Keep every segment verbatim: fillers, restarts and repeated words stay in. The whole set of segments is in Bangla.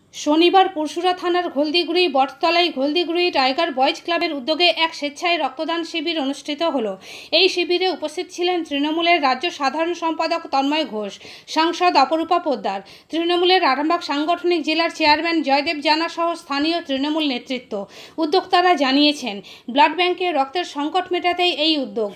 শনিবার পুরসুরা থানার ঘলদিগুড়ি বটতলাই ঘলদিগুড়ি টাইগার বয়েজ ক্লাবের উদ্যোগে এক স্বেচ্ছায় রক্তদান শিবির অনুষ্ঠিত হলো। এই শিবিরে উপস্থিত ছিলেন তৃণমূলের রাজ্য সাধারণ সম্পাদক তন্ময় ঘোষ, সাংসদ অপরূপা পোদ্দার, তৃণমূলের আরামবাগ সাংগঠনিক জেলার চেয়ারম্যান জয়দেব জানা সহ স্থানীয় তৃণমূল নেতৃত্ব। উদ্যোক্তারা জানিয়েছেন, ব্লাড ব্যাংকে রক্তের সংকট মেটাতেই এই উদ্যোগ।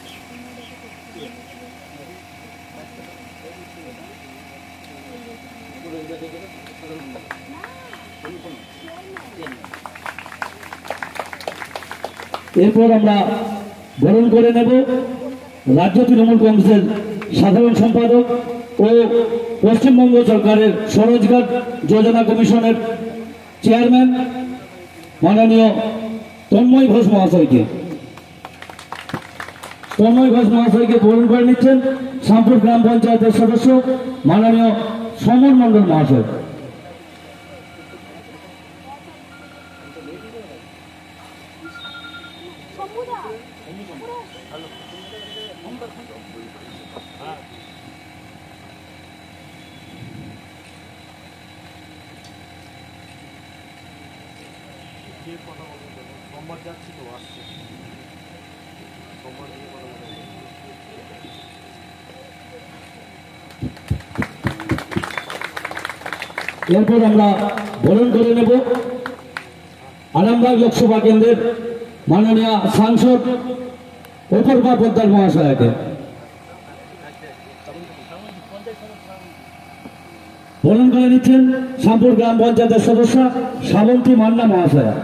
এরপর আমরা বরণ করে নেব রাজ্য তৃণমূল কংগ্রেসের সাধারণ সম্পাদক ও পশ্চিমবঙ্গ সরকারের স্বরোজগার যোজনা কমিশনের চেয়ারম্যান মাননীয় তন্ময় ঘোষ মহাশয়কে তন্ময় ঘোষ মহাশয়কে বরণ করে নিচ্ছেন শ্যামপুর গ্রাম পঞ্চায়েতের সদস্য মাননীয় সমর মণ্ডল মহাশয়। এরপর আমরা বরণ করে নেব আরামবাগ লোকসভা কেন্দ্রের মাননীয় সাংসদ অপরূপা পোদ্দার মহাশয়কে। বরণ করে নিচ্ছেন শ্যামপুর গ্রাম পঞ্চায়েতের সদস্য শ্রাবন্তী মান্না মহাশয়া।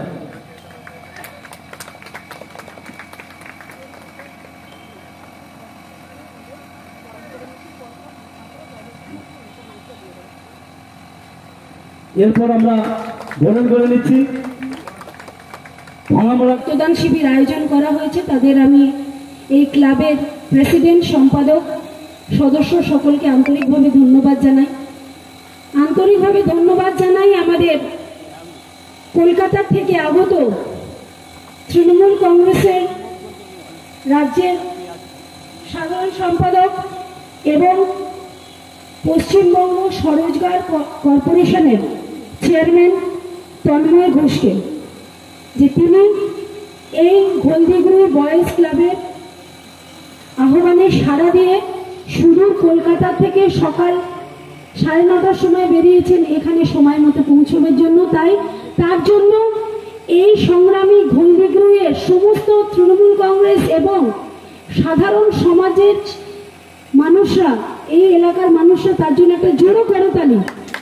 এরপর আমরা বরণ করে নিচ্ছি রক্তদান শিবির আয়োজন করা হয়েছে, তাদের আমি এই ক্লাবের প্রেসিডেন্ট, সম্পাদক, সদস্য সকলকে আন্তরিকভাবে ধন্যবাদ জানাই। আন্তরিকভাবে ধন্যবাদ জানাই আমাদের কলকাতা থেকে আগত তৃণমূল কংগ্রেসের রাজ্যের সাধারণ সম্পাদক এবং পশ্চিমবঙ্গ স্বরোজগার কর্পোরেশনের চেয়ারম্যান তন্ময় ঘোষকে, যে তিনি এই ঘলদিগুড়ি বয়েজ ক্লাবের আহ্বানে সাড়া দিয়ে সুদূর কলকাতা থেকে সকাল সাড়ে নটার সময় বেরিয়েছেন এখানে সময় মতো পৌঁছবার জন্য। তাই তার জন্য এই সংগ্রামী ঘলদিগুড়ির সমস্ত তৃণমূল কংগ্রেস এবং সাধারণ সমাজের মানুষরা, এই এলাকার মানুষরা তার জন্য একটা জোরো করতালি।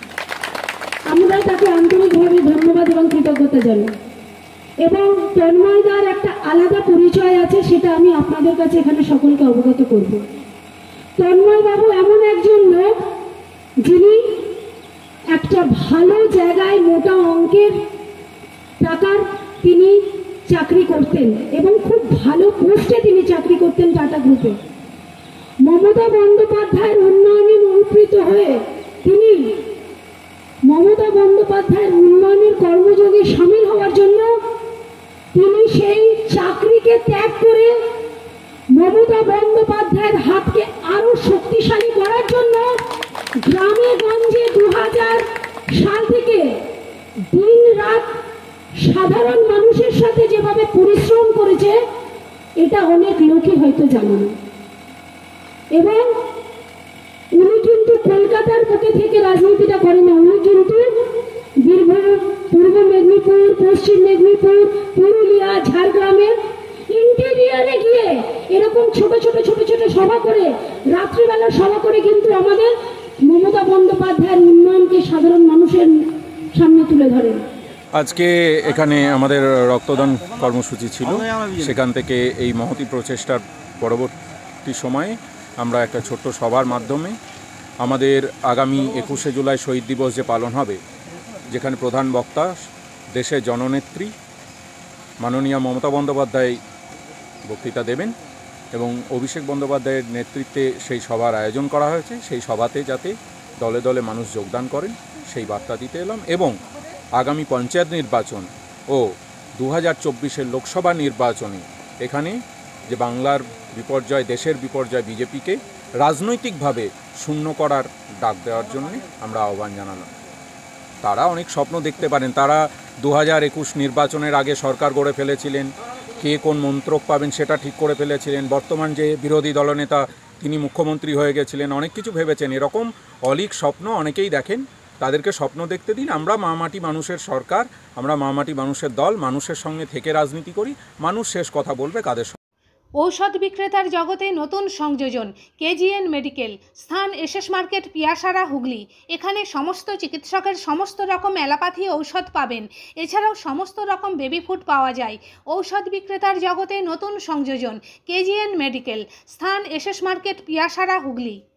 আমরা তাকে আন্তরিকভাবে ধন্যবাদ এবং কৃতজ্ঞতা জানাই। এবং তন্ময়দার একটা আলাদা পরিচয় আছে, সেটা আমি আপনাদের কাছে এখানে সকলকে অবগত করব। তন্ময় বাবু এমন একজন লোক যিনি একটা ভালো জায়গায় মোটা অঙ্কের টাকার তিনি চাকরি করতেন এবং খুব ভালো পোস্টে তিনি চাকরি করতেন টাটা গ্রুপে। মমতা বন্দ্যোপাধ্যায়ের উন্নয়নে অনুপ্রীত হয়ে তিনি মমতা বন্দ্যোপাধ্যায়ের উন্নয়নের কর্মযোগে সামিল হওয়ার জন্য তিনি সেই চাকরিকে ত্যাগ করে মমতা বন্দ্যোপাধ্যায়ের হাতকে আরো শক্তিশালী করার জন্য গ্রামে গঞ্জে দু হাজার সাল থেকে দিন রাত সাধারণ মানুষের সাথে যেভাবে পরিশ্রম করেছে, এটা অনেক লোকই হয়তো জানে না। এবং উনি কিন্তু কলকাতার বুকে থেকে রাজনীতিটা করেন না, উনি কিন্তু বীরভূম, পূর্ব মেদিনীপুর, পশ্চিম মেদিনীপুর, পুরুলিয়া, ঝাড়গ্রামের ইন্টেরিয়ারে গিয়ে এরকম ছোট ছোট ছোট ছোট সভা করে, রাত্রিবেলা সভা করে কিন্তু আমাদের মমতা বন্দ্যোপাধ্যায়ের উন্নয়নকে সাধারণ মানুষের সামনে তুলে ধরেন। আজকে এখানে আমাদের রক্তদান কর্মসূচি ছিল, সেখান থেকে এই মহতী প্রচেষ্টার পরবর্তী সময়ে আমরা একটা ছোট্ট সভার মাধ্যমে আমাদের আগামী একুশে জুলাই শহীদ দিবস যে পালন হবে, যেখানে প্রধান বক্তা দেশের জননেত্রী মাননীয়া মমতা বন্দ্যোপাধ্যায় বক্তৃতা দেবেন এবং অভিষেক বন্দ্যোপাধ্যায়ের নেতৃত্বে সেই সভার আয়োজন করা হয়েছে। সেই সভাতে যাতে দলে দলে মানুষ যোগদান করেন সেই বার্তা দিতে এলাম। এবং আগামী পঞ্চায়েত নির্বাচন ও দু হাজার চব্বিশের লোকসভা নির্বাচনে এখানে যে বাংলার বিপর্যয়, দেশের বিপর্যয় বিজেপিকে রাজনৈতিকভাবে শূন্য করার ডাক দেওয়ার জন্য আমরা আহ্বান জানালাম। তারা অনেক স্বপ্ন দেখতে পারেন। তারা দু হাজার একুশ নির্বাচনের আগে সরকার গড়ে ফেলেছিলেন, কে কোন মন্ত্রক পাবেন সেটা ঠিক করে ফেলেছিলেন। বর্তমান যে বিরোধী দলনেতা তিনি মুখ্যমন্ত্রী হয়ে গেছিলেন, অনেক কিছু ভেবেছেন। এরকম অলীক স্বপ্ন অনেকেই দেখেন, তাদেরকে স্বপ্ন দেখতে দিন। আমরা মা মাটি মানুষের সরকার, আমরা মা মাটি মানুষের দল, মানুষের সঙ্গে থেকে রাজনীতি করি। মানুষ শেষ কথা বলবে কাদের সঙ্গে। ঔষধ বিক্রেতার জগতে নতুন সংযোজন কেজিএন মেডিকেল, স্থান এসএস মার্কেট, পিয়াসারা, হুগলি। এখানে সমস্ত চিকিৎসকের সমস্ত রকম অ্যালোপ্যাথি ঔষধ পাবেন। এছাড়াও সমস্ত রকম বেবি ফুড পাওয়া যায়। ঔষধ বিক্রেতার জগতে নতুন সংযোজন কেজিএন মেডিকেল, স্থান এসএস মার্কেট, পিয়াসারা, হুগলি।